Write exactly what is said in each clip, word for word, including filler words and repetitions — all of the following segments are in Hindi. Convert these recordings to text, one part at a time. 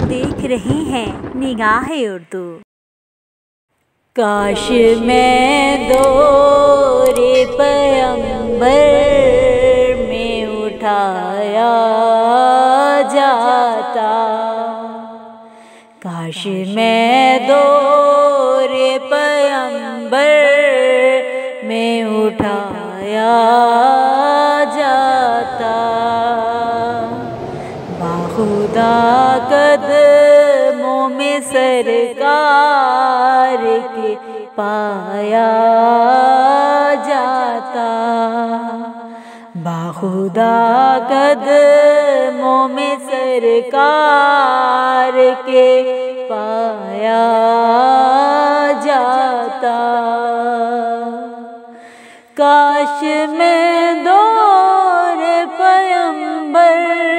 देख रहे हैं निगाहे उर्दू। काश मैं दौरे पैगंबर में उठाया जाता, काश मैं दौरे पैगंबर में उठाया जाता, बाखुदा कदमों में सरकार के पाया जाता, बाखुदा कदमों में सरकार के पाया जाता। काश मैं दौरे पैगंबर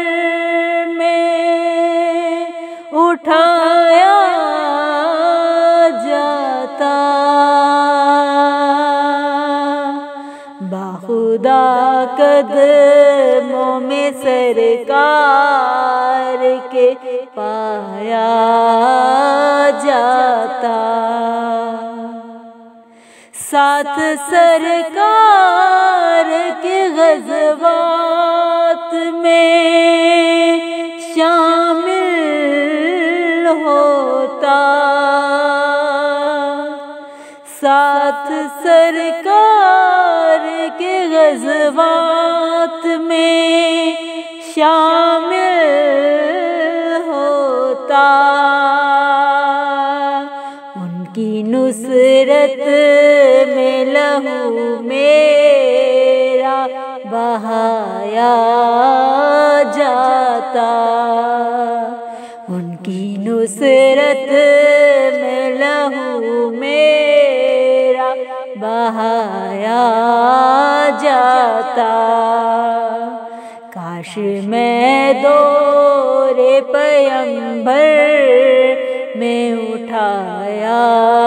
उठाया जाता, बाखुदा कदमों में सरकार के पाया जाता, साथ सरकार के ग़ज़वात में शामिल होता, साथ सरकार के ग़ज़वात में शामिल होता, उनकी नुसरत में लहू मेरा बहाया जाता, उनकी नुसरत में लहू मेरा बहाया जाता। काश मैं दौरे पैगंबर में उठाया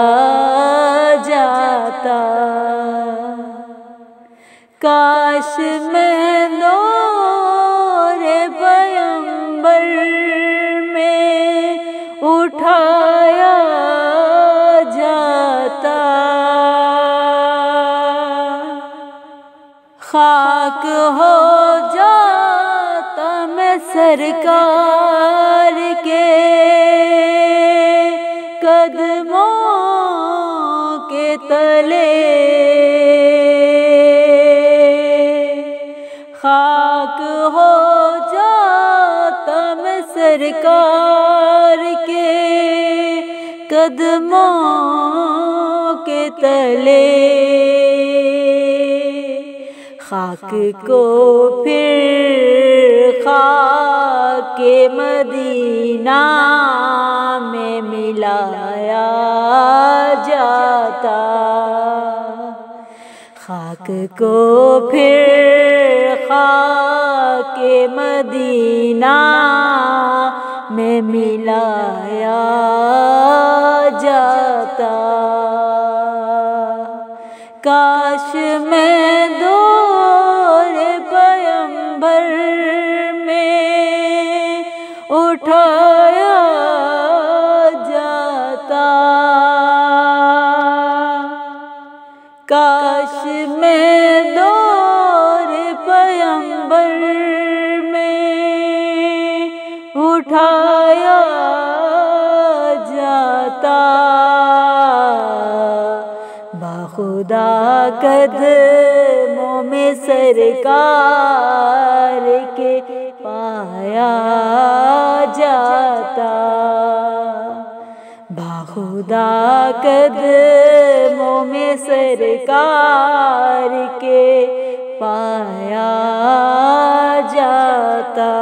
जाता, काश मैं दौरे पैगंबर में उठाया जाता, खाक हो जाता मैं सरकार के कदमों के तले, खाक हो जाता मैं सरकार के कदमों के तले, खाक को फिर खाके मदीना में मिलाया जाता, खाक को फिर खाके मदीना में मिलाया जाता। काश मैं दौरे पैगंबर में उठाया जाता, काश मैं दौरे पैगंबर में उठाया जाता, बाखुदा कदमों में सरकार के पाया जाता, बाखुदा कदमों में सरकार के पाया जाता।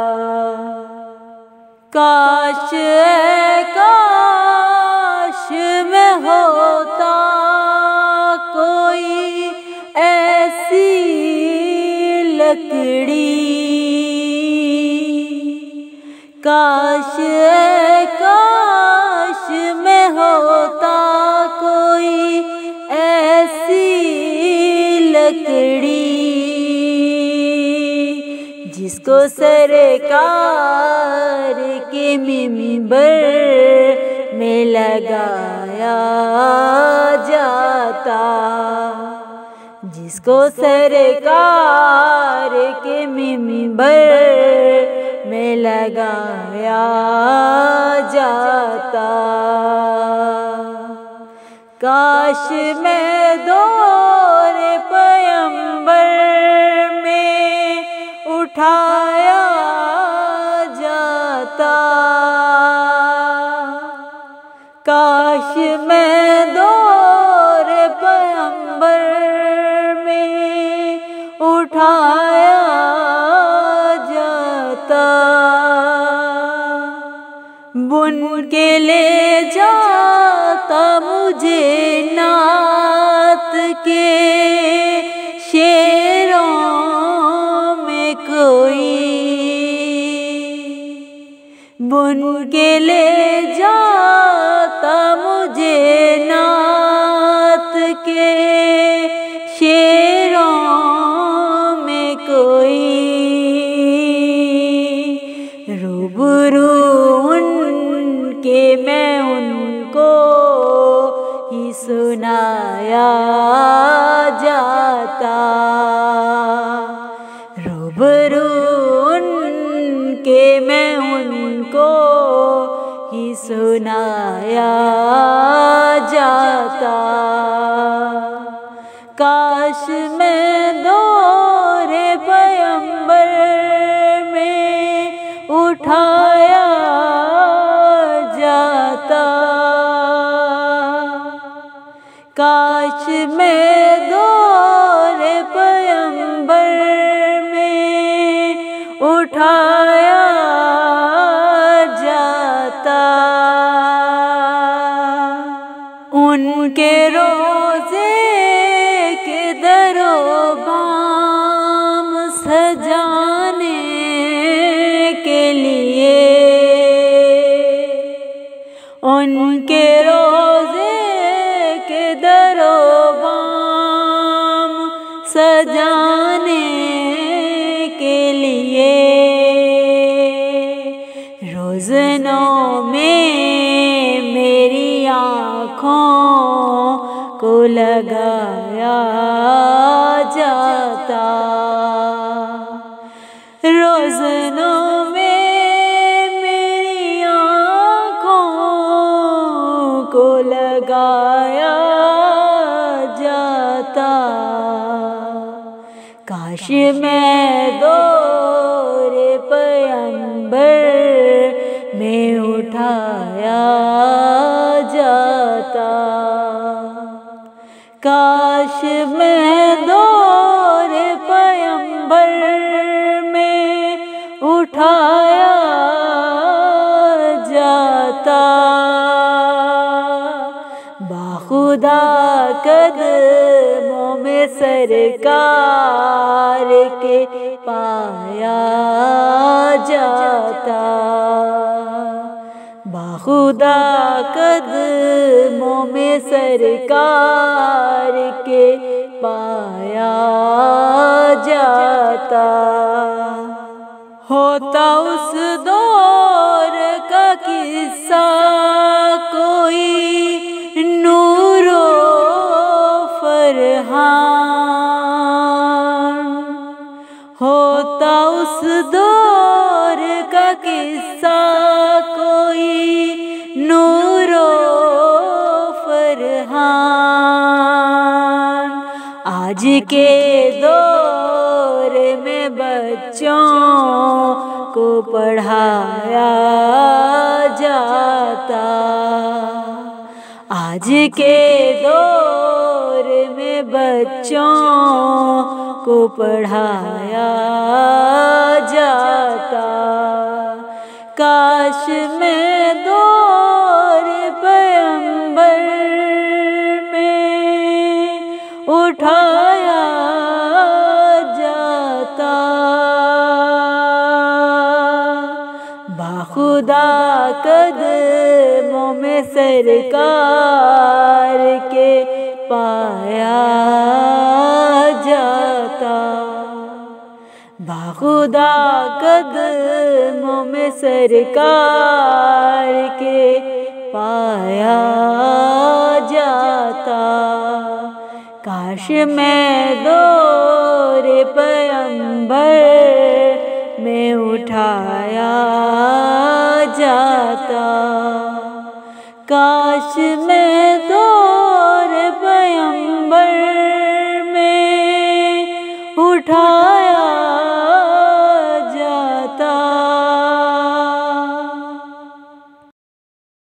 काश ऐ काश में होता कोई ऐसी लकड़ी, काश ऐ काश में होता कोई ऐसी लकड़ी, जिसको सरकार के के मिंबर में लगाया जाता, जिसको सरकार के मिंबर में लगाया जाता। काश मैं दौरे पैगंबर में उठाया जाता, काश मैं दौरे पैगंबर में उठाया जाता। बुन के ले जाता मुझे नात के शेरों में कोई, बुन के ले जाता मुझे नात के शेरों में कोई। रूबरू उनके मैं उनको ही सुनाया जाता, रूबरू उनके मैं उनको ही सुनाया जाता। काश मैं दौरे पैगंबर में उठाया जाता, काश मैं दौरे पैगंबर में उठाया जाता। उनके रोज़े के दरोबाम सजाने के लिए, उनके रोज़े के दरोबाम सजाने के लिए रोज़नों में मेरी आँखों को लगाया जाता, रोज़नों में मेरी आँखों को लगाया जाता। काश मैं दौरे पैगंबर में उठाया जाता, काश मैं दौरे पैगंबर में उठाया जाता। बाखुदा कदमों में सरकार के पाया जाता, बाखुदा कदमों में सरकार के पाया जाता। होता उस दौर का किस्सा कोई नूरो फरहान, होता उस दौर का किस्सा कोई नूरो फरहान। आज के दौर में बच्चों को पढ़ाया जाता, आज के दौर में बच्चों को पढ़ाया जाता। काश मैं दौरे पैगंबर में उठाया जाता, बाखुदा कदमों में सरकार के पाया जाता, बाखुदा कदमों में सरकार के पाया जाता। काश मैं दौरे पैगंबर में उठाया जाता। काश मैं दौरे पैगंबर में उठाया